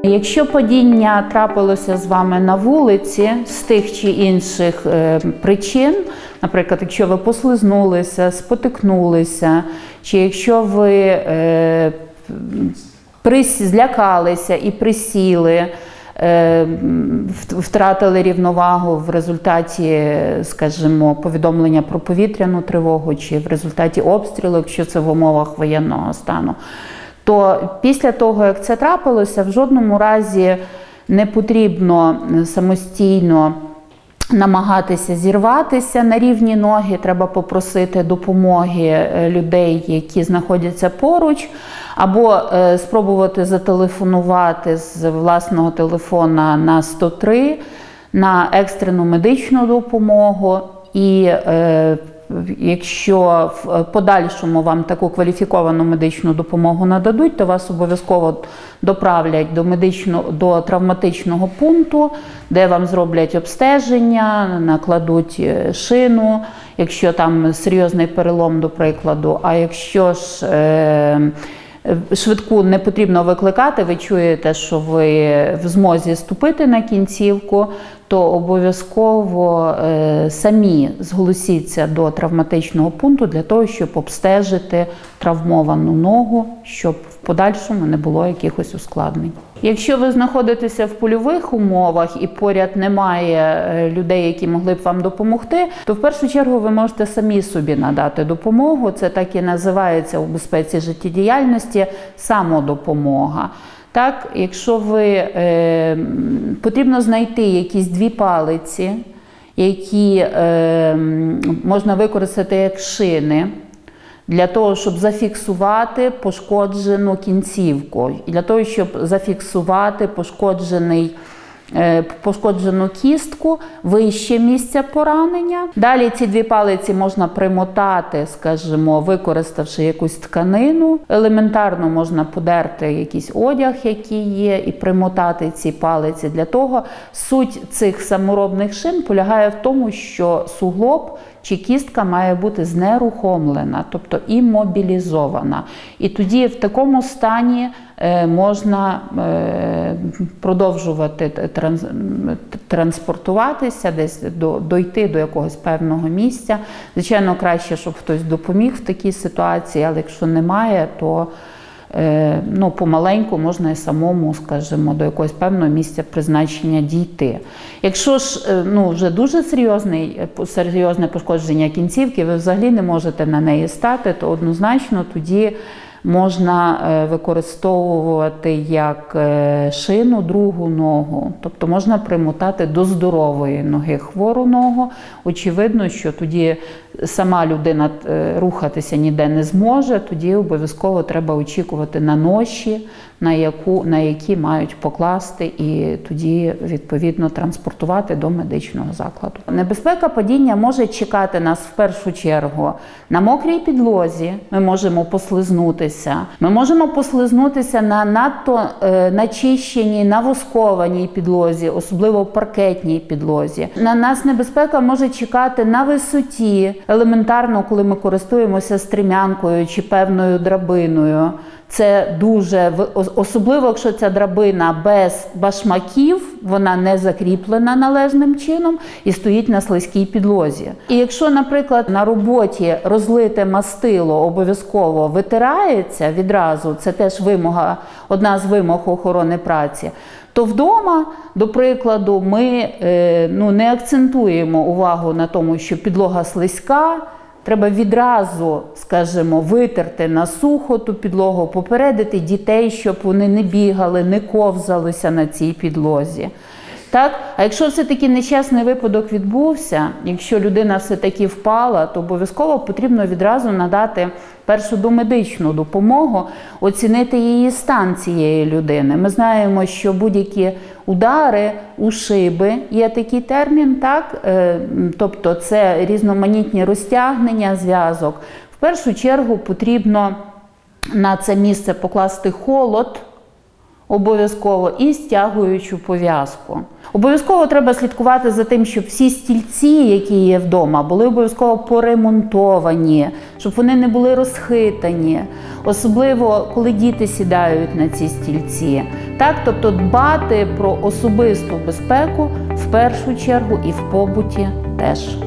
Якщо падіння трапилося з вами на вулиці з тих чи інших причин, наприклад, якщо ви послизнулися, спотикнулися, чи якщо ви злякалися і присіли, втратили рівновагу в результаті, скажімо, повідомлення про повітряну тривогу, чи в результаті обстрілу, якщо це в умовах воєнного стану, то після того, як це трапилося, в жодному разі не потрібно самостійно намагатися зірватися на рівні ноги, треба попросити допомоги людей, які знаходяться поруч, або спробувати зателефонувати з власного телефона на 103 на екстрену медичну допомогу. І якщо в подальшому вам таку кваліфіковану медичну допомогу нададуть, то вас обов'язково доправлять до травматичного пункту, де вам зроблять обстеження, накладуть шину, якщо там серйозний перелом, до прикладу. А якщо ж швидку не потрібно викликати, ви чуєте, що ви в змозі ступити на кінцівку, то обов'язково самі зголосіться до травматичного пункту для того, щоб обстежити травмовану ногу, щоб в подальшому не було якихось ускладнень. Якщо ви знаходитеся в польових умовах і поряд немає людей, які могли б вам допомогти, то в першу чергу ви можете самі собі надати допомогу. Це так і називається у безпеці життєдіяльності самодопомога. Так, якщо потрібно знайти якісь дві палиці, які можна використати як шини, для того, щоб зафіксувати пошкоджену кінцівку, і для того, щоб зафіксувати пошкоджену кістку вище місця поранення. Далі ці дві палиці можна примотати, скажімо, використавши якусь тканину. Елементарно можна подерти якийсь одяг, який є, і примотати ці палиці. Для того суть цих саморобних шин полягає в тому, що суглоб чи кістка має бути знерухомлена, тобто іммобілізована. І тоді в такому стані можна продовжувати транспортуватися, десь дойти до якогось певного місця. Звичайно, краще, щоб хтось допоміг в такій ситуації, але якщо немає, то помаленьку можна і самому, скажімо, до якогось певного місця призначення дійти. Якщо ж вже дуже серйозне пошкодження кінцівки, ви взагалі не можете на неї стати, то однозначно тоді можна використовувати як шину другу ногу, тобто можна примотати до здорової ноги хвору ногу. Очевидно, що тоді сама людина рухатися ніде не зможе, тоді обов'язково треба очікувати на ноші, на які мають покласти, і тоді, відповідно, транспортувати до медичного закладу. Небезпека падіння може чекати нас в першу чергу на мокрій підлозі, ми можемо послизнутися. Ми можемо послизнутися на надто начищеній, навоскованій підлозі, особливо паркетній підлозі. На нас небезпека може чекати на висоті, елементарно, коли ми користуємося стрімянкою чи певною драбиною. Це дуже, особливо якщо ця драбина без башмаків, вона не закріплена належним чином і стоїть на слизькій підлозі. І якщо, наприклад, на роботі розлите мастило обов'язково витирається відразу, це теж одна з вимог охорони праці, то вдома, до прикладу, ми не акцентуємо увагу на тому, що підлога слизька. Треба відразу, скажімо, витерти на сухо ту підлогу, попередити дітей, щоб вони не бігали, не ковзалися на цій підлозі. Так? А якщо все-таки нещасний випадок відбувся, якщо людина все-таки впала, то обов'язково потрібно відразу надати першу домедичну допомогу, оцінити її стан цієї людини. Ми знаємо, що будь-які удари, ушиби, є такий термін, так? Тобто це різноманітні розтягнення зв'язок. В першу чергу потрібно на це місце покласти холод, обов'язково, і стягуючу пов'язку. Обов'язково треба слідкувати за тим, щоб всі стільці, які є вдома, були обов'язково поремонтовані, щоб вони не були розхитані, особливо коли діти сідають на ці стільці. Так, тобто дбати про особисту безпеку в першу чергу і в побуті теж.